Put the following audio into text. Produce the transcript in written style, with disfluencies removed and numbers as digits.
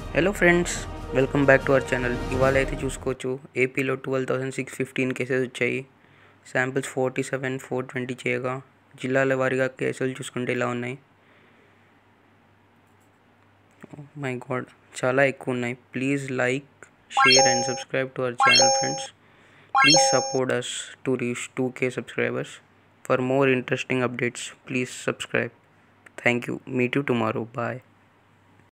Hello friends, welcome back to our channel. ఇవాళ అయితే చూసుకోవచ్చు ఏపీలో 12,615 కేసెస్ వచ్చాయి. శాంపిల్స్ 47, 420 చేయగా జిల్లాల వారీగా కేసులు చూసుకుంటే ఇలా ఉన్నాయి. మై గాడ్, చాలా ఎక్కువ ఉన్నాయి. Please like, share and subscribe to our channel friends. Please support us to reach 2K subscribers. For more interesting updates, please subscribe. Thank you. Meet you tomorrow. Bye.